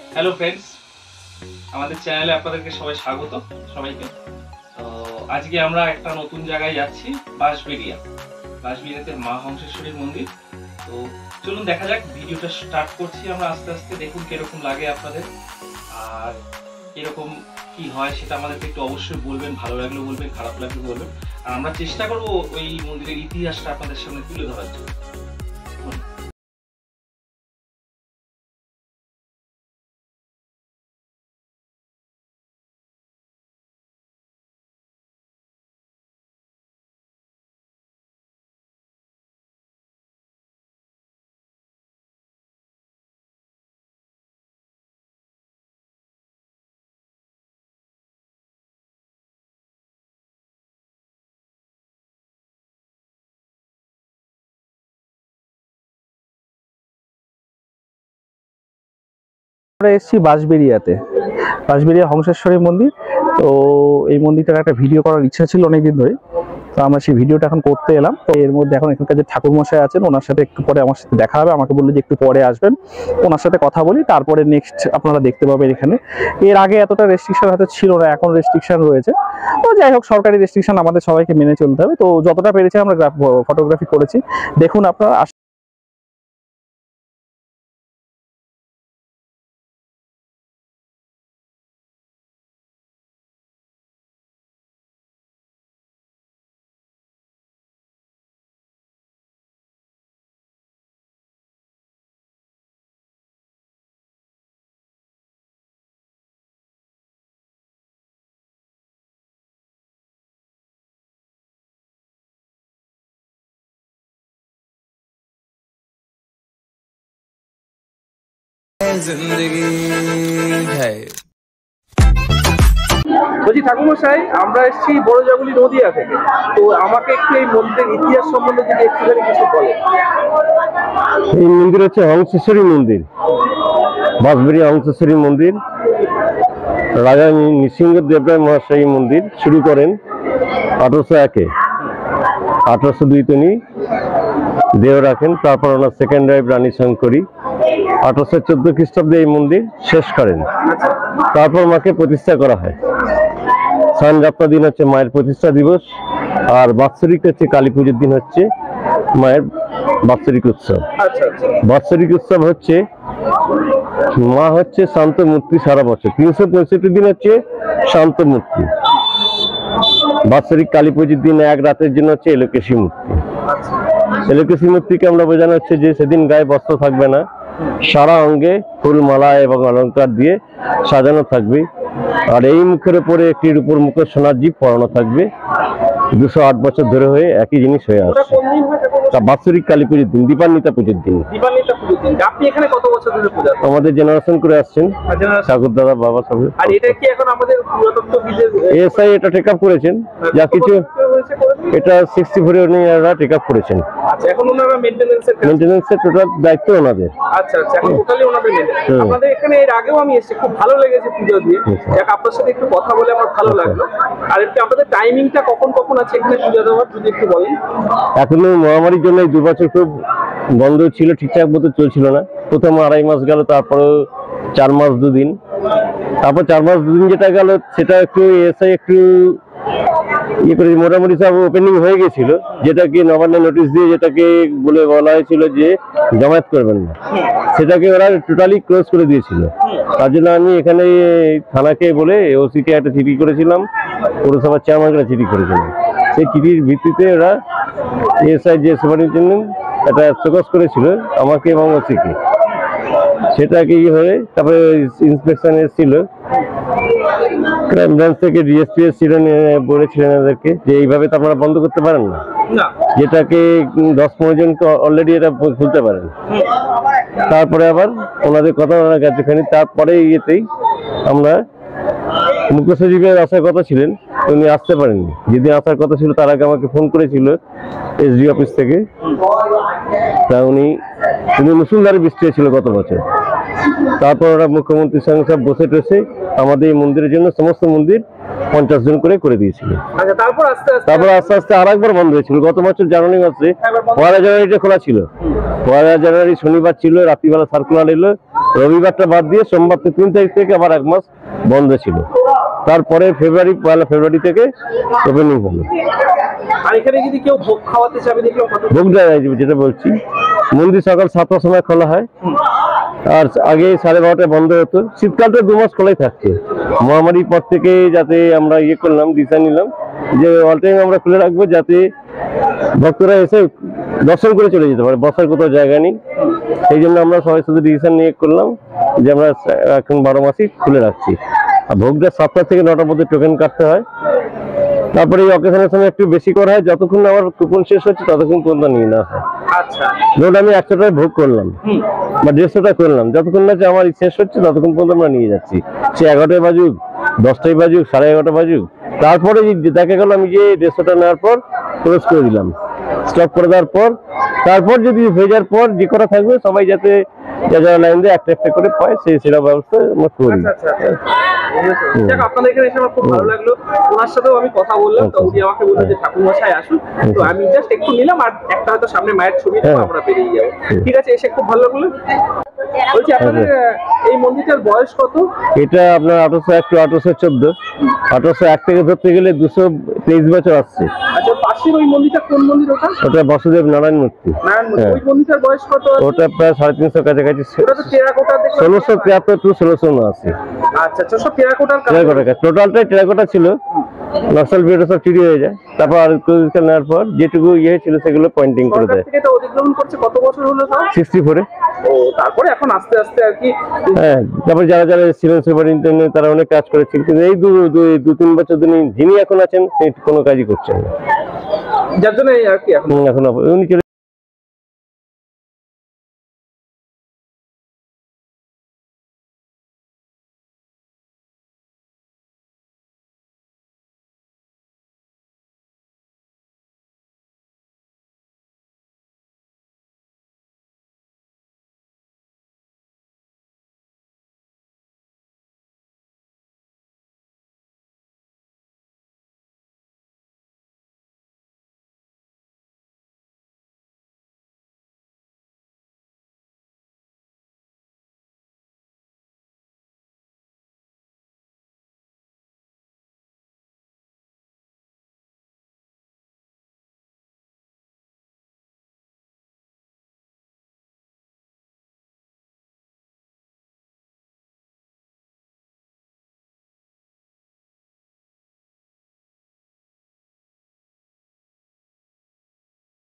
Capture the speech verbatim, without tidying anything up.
Hello friends, আমাদের চ্যানেলে আপনাদেরকে সবাই স্বাগত সবাইকে। তো আজকে আমরা একটা নতুন জায়গায় যাচ্ছি, বাঁশবেড়িয়া। বাঁশবেড়িয়াতে মা হংসেশ্বরীর মন্দির। তো চলুন দেখা যাক, ভিডিওটা স্টার্ট করছি আমরা আস্তে আস্তে। দেখুন কিরকম লাগে আপনাদের, আর কিরকম কি হয় সেটা আমাদেরকে একটু অবশ্যই বলবেন। ভালো লাগলে বলবেন, খারাপ লাগলে বলবেন। আর আমরা চেষ্টা করবো ওই মন্দিরের ইতিহাসটা আপনাদের সামনে তুলে ধরার জন্য। আমরা এসেছি বাঁশবেড়িয়াতে, বাঁশবেড়িয়া হংসেশ্বরী মন্দির। তো এই মন্দিরটার একটা ভিডিও করার ইচ্ছা ছিল অনেকদিন ধরে, তো আমরা সেই ভিডিওটা এখন করতে এলাম। তো এর মধ্যে এখন এখানকার যে ঠাকুর মশাই আছেন, ওনার সাথে একটু পরে আমার সাথে দেখা হবে। আমাকে বললো যে একটু পরে আসবেন, ওনার সাথে কথা বলি, তারপরে নেক্সট আপনারা দেখতে পাবেন এখানে। এর আগে এতটা রেস্ট্রিকশন হয়তো ছিল না, এখন রেস্ট্রিকশন রয়েছে। তো যাই হোক, সরকারি রেস্ট্রিকশন আমাদের সবাইকে মেনে চলতে হবে। তো যতটা পেরেছি আমরা ফটোগ্রাফি করেছি, দেখুন আপনারা। বলছি ঠাকুরমশাই, আমরা এসেছি বড়জাগুলি নদিয়া থেকে। তো আমাকে একটু এই মন্দিরের ইতিহাস সম্বন্ধে যদি একটুখানি কিছু বলেন। এই মন্দির হচ্ছে হংসেশ্বরী মন্দির, বাঁশবেড়িয়া হংসেশ্বরী মন্দির। রাজা নৃসিংহদেবরায় মহাশয় এই মন্দির শুরু করেন আঠারোশো একে। আঠারোশো দুই তিনি দেহ রাখেন। তারপর ওনার সেকেন্ড ওয়াইফ রানী শঙ্করী আঠারোশো চোদ্দ খ্রিস্টাব্দে এই মন্দির শেষ করেন। তারপর মাকে প্রতিষ্ঠা করা হয়। স্নানযাত্রা দিন হচ্ছে মায়ের প্রতিষ্ঠা দিবস, আর বাৎসরিক হচ্ছে কালী পুজোর দিন হচ্ছে মায়ের বাৎসরিক উৎসব। বাৎসরিক উৎসব হচ্ছে মা হচ্ছে শান্ত মূর্তি সারা বছর, তিনশো পঁয়ষট্টি দিন হচ্ছে শান্ত মূর্তি। বাৎসরিক কালী পুজোর দিন এক রাতের জন্য হচ্ছে এলোকেশী মূর্তি। এলোকেশী মূর্তিকে আমরা বোঝানো হচ্ছে যে সেদিন গায়ে বস্ত্র থাকবে না, সারা অঙ্গে ফুল মালা এবং অলঙ্কার দিয়ে সাজানো থাকবে। আর এই মুখের উপরে একটি রূপোর মুখের সোনার জিভ পরানো থাকবে। দুশো আট বছর ধরে হয়ে একই জিনিস হয়ে আসছে। তা বাৎসরিক কালী পুজোর দিন, দীপান্বিতা পুজোর দিন। আপনি এখানে কত বছর ধরে পূজা করেন? আমাদের জেনারেশন করে আসছেন, ঠাকুর দাদা বাবা সব। আর এটা কি এখন আমাদের পুরাতত্ত্ব বিদের এসআই এটা টেক আপ করেছেন, যা কিছু এটা সিক্সটি ফোর ওনারা টেক আপ করেছেন। আচ্ছা, এখন ওনারা মেইনটেনেন্সের মেইনটেনেন্সের টোটাল দায়িত্ব ওনাদের। আচ্ছা আচ্ছা, এখন টোটালি ওনাদের মেইনটেনেন্স। আপনাদের এখানে এর আগেও আমি এসেছি, খুব ভালো লেগেছে পুজো দিয়ে। যাক, আপনার সাথে একটু কথা বলে আমার ভালো লাগলো। আর একটু আপনাদের টাইমিংটা কখন কখন আছে এখানে পুজো দেওয়ার, যদি একটু বলেন। এখনো মহামারীর জন্য এই দু বছর খুব বন্ধ ছিল, ঠিকঠাক মতো চলছিল না। প্রথম আড়াই মাস গেল, তারপরে চার মাস দুদিন, তারপর চার মাস দুদিন যেটা গেল সেটা একটু এসআই একটু ইয়ে করে মোটামুটি সব ওপেনিং হয়ে গেছিল, যেটাকে নবান্ন নোটিশ দিয়ে যেটাকে বলে বলা হয়েছিল যে জমায়েত করবেন না, সেটাকে ওরা টোটালি ক্লোজ করে দিয়েছিল। তার জন্য আমি এখানে থানাকে বলে ওসিকে একটা চিঠি করেছিলাম, পৌরসভার চেয়ারম্যানকে চিঠি করেছিলাম। সেই চিঠির ভিত্তিতে ওরা এসআই যে সুপারিনটেন্ডেন্ট একটা ফোকাস করেছিল আমাকে এবং ওসিকে, সেটাকে ইয়ে হয়ে তারপরে ইন্সপেকশন এসেছিল ক্রাইম ব্রাঞ্চ থেকে, ডিএসপি এসেছিলেন, বলেছিলেন এদেরকে যে এইভাবে তো আপনারা বন্ধ করতে পারেন না, যেটাকে দশ পনেরো জনকে অলরেডি এটা খুলতে পারেন। তারপরে আবার ওনাদের কথা ওনারা গেছেখানি। তারপরে ইয়েতেই আমরা মুখ্য সচিবের আসার কথা ছিলেন, উনি আসতে পারেননি। যেদিন আসার কথা ছিল তার আগে আমাকে ফোন করেছিল এসডি অফিস থেকে। তা উনি উনি মুসুলধারে বৃষ্টি হয়েছিল গত বছর। তারপর ওরা মুখ্যমন্ত্রীর সঙ্গে সব বসে টসে আমাদের এই মন্দিরের জন্য সমস্ত মন্দির পঞ্চাশ জন করে করে দিয়েছিল। তারপর আস্তে আস্তে আর একবার বন্ধ হয়েছিল গত বছর জানুয়ারি মাসে। পয়লা জানুয়ারিটা খোলা ছিল, পয়লা জানুয়ারি শনিবার ছিল, রাত্রিবেলা সার্কুলার এলো রবিবারটা বাদ দিয়ে সোমবার থেকে তিন তারিখ থেকে আবার এক মাস বন্ধ ছিল। তারপরে ফেব্রুয়ারি পয়লা ফেব্রুয়ারি থেকে ওপেনিং হলো। আর এখানে যদি কেউ ভোগ খাওয়াতে চাবে দেখলাম ভোগ দেওয়া যায়, যেটা বলছি মন্দির সকাল সাতটার সময় খোলা হয়, আর আগে সাড়ে বারোটায় বন্ধ হতো। শীতকালটা দু মাস খোলাই থাকছে। মহামারীর পর থেকে যাতে আমরা ইয়ে করলাম, ডিসিশন নিলাম যে অল টাইম আমরা খুলে রাখবো, যাতে ভক্তরা এসে দর্শন করে চলে যেতে পারে, বসার কোথাও জায়গা নেই। সেই জন্য আমরা সবাই শুধু ডিসিশন নিয়ে করলাম যে আমরা এখন বারো মাসই খুলে রাখছি। আর ভোগটা সাতটা থেকে নটার মধ্যে টোকেন কাটতে হয়। তারপরে এই অকেশনের সময় একটু বেশি করা হয়, যতক্ষণ আমার কুপন শেষ হচ্ছে ততক্ষণ পর্যন্ত নিয়ে না হয়। আচ্ছা, ধরুন আমি একশো টাকায় ভোগ করলাম বা দেড়শো টাকা করলাম, যতক্ষণ না আমার শেষ হচ্ছে ততক্ষণ পর্যন্ত আমরা নিয়ে যাচ্ছি। সে এগারোটায় বাজুক, দশটায় বাজুক, সাড়ে এগারোটা বাজুক। তারপরে দেখা গেল আমি যে দেড়শোটা নেওয়ার পর ক্লোজ করে দিলাম, স্টপ করে দেওয়ার পর তারপর যদি হয়ে যাওয়ার পর যে করা থাকবে সবাই যাতে যা যারা লাইন দিয়ে একটা একটা করে পায় সেই সেটা ব্যবস্থা আমরা করি। আপনাদের এখানে এসে আমার খুব ভালো লাগলো। ওনার সাথেও আমি কথা বললাম, তো উনি আমাকে বললেন যে ঠাকুর মশাই আসুন, তো আমি জাস্ট একটু নিলাম আর একটা হয়তো সামনে মায়ের ছবি দেবো, আমরা বেরিয়ে যাবো। ঠিক আছে, এসে খুব ভালো লাগলো। বলছি আপনাদের এই মন্দিরটার বয়স কত? এটা আপনার আঠারোশো এক টু আঠারোশো চোদ্দ, আঠারোশো এক থেকে ধরতে গেলে দুশো তেইশ বছর আসছে। আচ্ছা, পাশের ওই মন্দিরটা কোন মন্দির ওটা? ওটা বাসুদেব নারায়ণ মূর্তি। নারায়ণ মন্দির। ওই মন্দিরটার বয়স কত? ওটা প্রায় সাড়ে তিনশো কাছাকাছি, ওটা তো টেরাকোটা দেখলাম। ষোলোশো তিয়াত্তর টু ষোলোশো উনআশি। আচ্ছা আচ্ছা, সব টেরাকোটার কাজ। টেরাকোটা কাজ, টোটালটাই টেরাকোটা ছিল। নকশাল ভিডিও সব চুরি হয়ে যায়, তারপর আর নেওয়ার পর যেটুকু ইয়ে ছিল সেগুলো পয়েন্টিং করে দেয়। এটা অধিগ্রহণ করছে কত বছর হলো তাও? সিক্সটি ফোরে। ও, তারপরে এখন আস্তে আস্তে আর কি। হ্যাঁ, তারপর যারা যারা ছিলেন সুপারিনটেন্ডেন্ট তারা অনেক কাজ করেছে, কিন্তু এই দু দু তিন বছর ধরে যিনি এখন আছেন তিনি কোনো কাজই করছেন না, যার জন্য আর কি এখন এখন উনি